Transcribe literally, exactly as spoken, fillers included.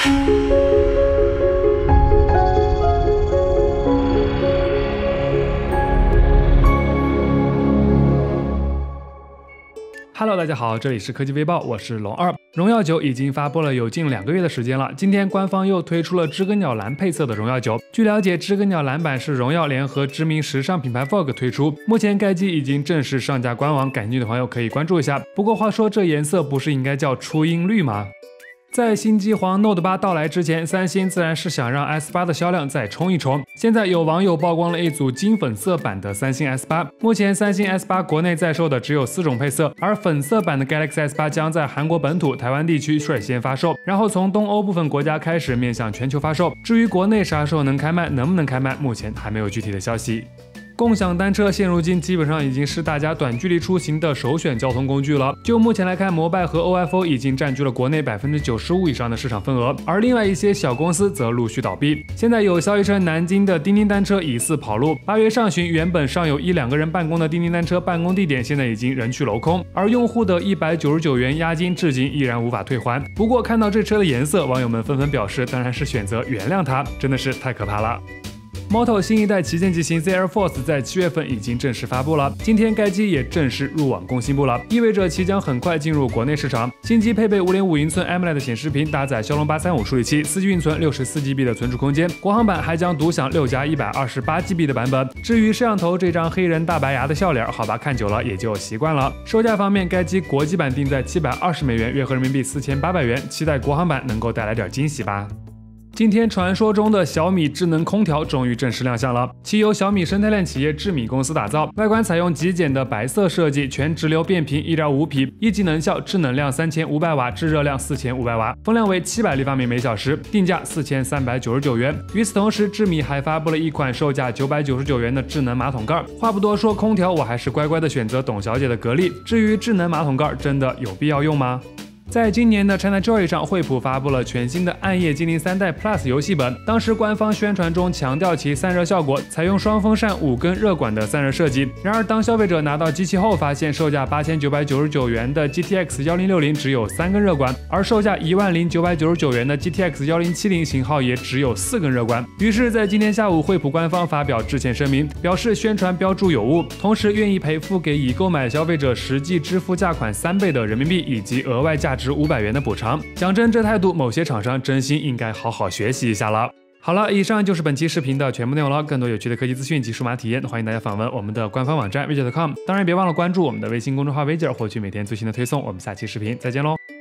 Hello， 大家好，这里是科技微报，我是龙二。荣耀九已经发布了有近两个月的时间了，今天官方又推出了知更鸟蓝配色的荣耀九。据了解，知更鸟蓝版是荣耀联合知名时尚品牌 Vogue 推出，目前该机已经正式上架官网，感兴趣的朋友可以关注一下。不过话说，这颜色不是应该叫初音绿吗？在新机皇 Note 八到来之前，三星自然是想让 S 八的销量再冲一冲。现在有网友曝光了一组金粉色版的三星 S 八，目前三星 S 八国内在售的只有四种配色，而粉色版的 Galaxy S 八将在韩国本土、台湾地区率先发售，然后从东欧部分国家开始面向全球发售。至于国内啥时候能开卖，能不能开卖，目前还没有具体的消息。共享单车现如今基本上已经是大家短距离出行的首选交通工具了。就目前来看，摩拜和 O F O 已经占据了国内 百分之九十五 以上的市场份额，而另外一些小公司则陆续倒闭。现在有消息称，南京的叮叮单车疑似跑路。八月上旬，原本尚有一两个人办公的叮叮单车办公地点，现在已经人去楼空，而用户的一百九十九元押金至今依然无法退还。不过看到这车的颜色，网友们纷纷表示，当然是选择原谅它，真的是太可怕了。Moto 新一代旗舰机型 Z Air Force 在七月份已经正式发布了，今天该机也正式入网工信部了，意味着其将很快进入国内市场。新机配备 五点五英寸 AMOLED 显示屏，搭载骁龙八三五处理器，四 G 运存，六十四 G B 的存储空间。国行版还将独享六加一百二十八 G B 的版本。至于摄像头这张黑人大白牙的笑脸，好吧，看久了也就习惯了。售价方面，该机国际版定在七百二十美元，约合人民币四千八百元，期待国行版能够带来点惊喜吧。今天传说中的小米智能空调终于正式亮相了，其由小米生态链企业智米公司打造，外观采用极简的白色设计，全直流变频 一点五 匹，一级能效，制能量三千五百瓦，制热量四千五百瓦，风量为七百立方米每小时，定价四千三百九十九元。与此同时，智米还发布了一款售价九百九十九元的智能马桶盖。话不多说，空调我还是乖乖的选择董小姐的格力。至于智能马桶盖，真的有必要用吗？在今年的 ChinaJoy 上，惠普发布了全新的《暗夜精灵三代 Plus》游戏本。当时官方宣传中强调其散热效果，采用双风扇五根热管的散热设计。然而，当消费者拿到机器后，发现售价八千九百九十九元的 G T X 一零六零只有三根热管，而售价一万零九百九十九元的 G T X 一零七零型号也只有四根热管。于是，在今天下午，惠普官方发表致歉声明，表示宣传标注有误，同时愿意赔付给已购买消费者实际支付价款三倍的人民币以及额外价值五百元的补偿。讲真，这态度某些厂商真心应该好好学习一下了。好了，以上就是本期视频的全部内容了。更多有趣的科技资讯及数码体验，欢迎大家访问我们的官方网站 widget 点 com。当然，别忘了关注我们的微信公众号 widget， 获取每天最新的推送。我们下期视频再见喽！